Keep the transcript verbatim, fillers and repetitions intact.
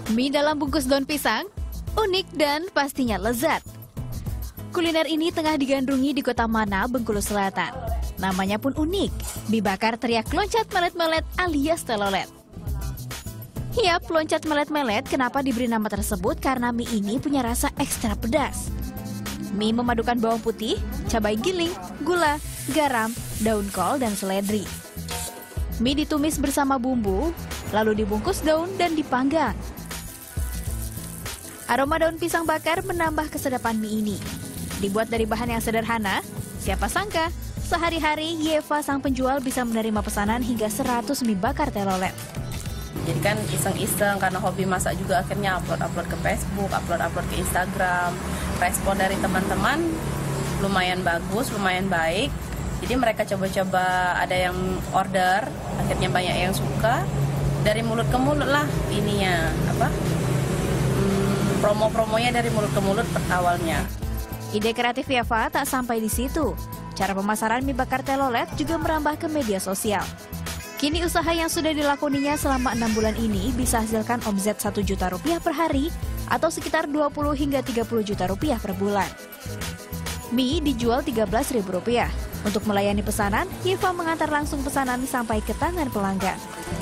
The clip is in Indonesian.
Mie dalam bungkus daun pisang, unik dan pastinya lezat. Kuliner ini tengah digandrungi di kota Mana, Bengkulu Selatan. Namanya pun unik, mie bakar teriak loncat melet-melet alias telolet. Yap, loncat melet-melet kenapa diberi nama tersebut karena mie ini punya rasa ekstra pedas. Mie memadukan bawang putih, cabai giling, gula, garam, daun kol, dan seledri. Mie ditumis bersama bumbu, lalu dibungkus daun dan dipanggang. Aroma daun pisang bakar menambah kesedapan mie ini. Dibuat dari bahan yang sederhana, siapa sangka sehari-hari Yeva sang penjual bisa menerima pesanan hingga seratus mie bakar telolet. Jadi kan iseng-iseng karena hobi masak juga akhirnya upload-upload ke Facebook, upload-upload ke Instagram. Respon dari teman-teman lumayan bagus, lumayan baik. Jadi mereka coba-coba ada yang order, akhirnya banyak yang suka. Dari mulut ke mulut lah ininya, apa? Hmm, promo-promonya dari mulut ke mulut awalnya. Ide kreatif Yeva tak sampai di situ. Cara pemasaran mie bakar telolet juga merambah ke media sosial. Kini usaha yang sudah dilakoninya selama enam bulan ini bisa hasilkan omset satu juta rupiah per hari atau sekitar dua puluh hingga tiga puluh juta rupiah per bulan. Mie dijual tiga belas ribu rupiah. Untuk melayani pesanan, Yeva mengantar langsung pesanan sampai ke tangan pelanggan.